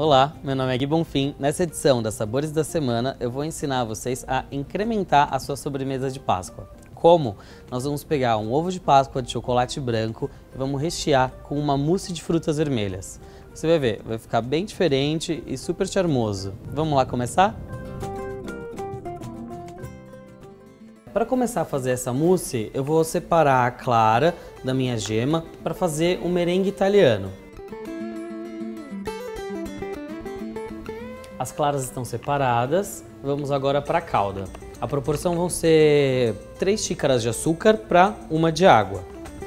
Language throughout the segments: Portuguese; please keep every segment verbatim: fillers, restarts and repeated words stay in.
Olá, meu nome é Gui Bonfim. Nessa edição da Sabores da Semana, eu vou ensinar vocês a incrementar a sua sobremesa de Páscoa. Como? Nós vamos pegar um ovo de Páscoa de chocolate branco e vamos rechear com uma mousse de frutas vermelhas. Você vai ver, vai ficar bem diferente e super charmoso. Vamos lá começar? Para começar a fazer essa mousse, eu vou separar a clara da minha gema para fazer um merengue italiano. As claras estão separadas, vamos agora para a calda. A proporção vão ser três xícaras de açúcar para uma de água.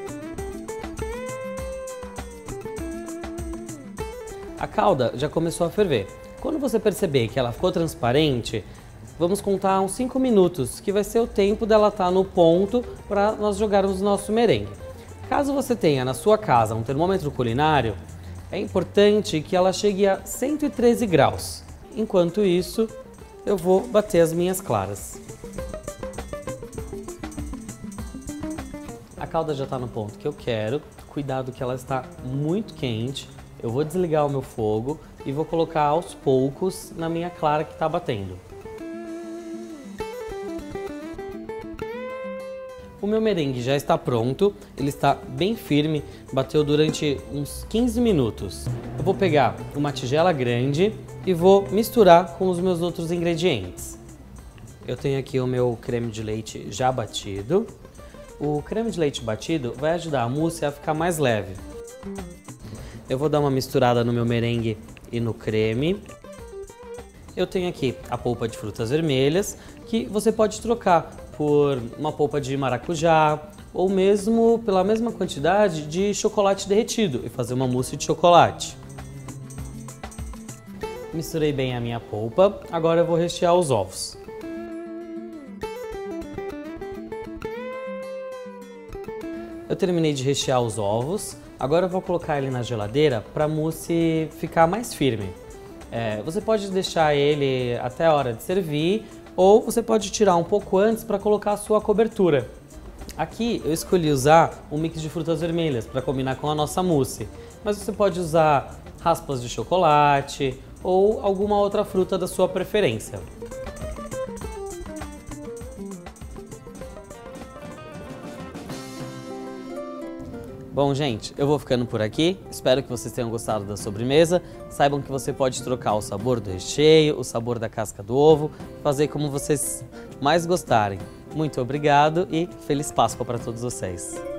A calda já começou a ferver. Quando você perceber que ela ficou transparente, vamos contar uns cinco minutos, que vai ser o tempo dela estar no ponto para nós jogarmos o nosso merengue. Caso você tenha na sua casa um termômetro culinário, é importante que ela chegue a cento e treze graus. Enquanto isso, eu vou bater as minhas claras. A calda já está no ponto que eu quero. Cuidado que ela está muito quente. Eu vou desligar o meu fogo e vou colocar aos poucos na minha clara que está batendo. O meu merengue já está pronto, ele está bem firme, bateu durante uns quinze minutos. Eu vou pegar uma tigela grande e vou misturar com os meus outros ingredientes. Eu tenho aqui o meu creme de leite já batido. O creme de leite batido vai ajudar a mousse a ficar mais leve. Eu vou dar uma misturada no meu merengue e no creme. Eu tenho aqui a polpa de frutas vermelhas, que você pode trocar por uma polpa de maracujá ou mesmo pela mesma quantidade de chocolate derretido e fazer uma mousse de chocolate. Misturei bem a minha polpa, agora eu vou rechear os ovos. Eu terminei de rechear os ovos, agora eu vou colocar ele na geladeira para a mousse ficar mais firme. É, você pode deixar ele até a hora de servir, ou você pode tirar um pouco antes para colocar a sua cobertura. Aqui eu escolhi usar um mix de frutas vermelhas para combinar com a nossa mousse, mas você pode usar raspas de chocolate ou alguma outra fruta da sua preferência. Bom, gente, eu vou ficando por aqui. Espero que vocês tenham gostado da sobremesa. Saibam que você pode trocar o sabor do recheio, o sabor da casca do ovo, fazer como vocês mais gostarem. Muito obrigado e Feliz Páscoa para todos vocês!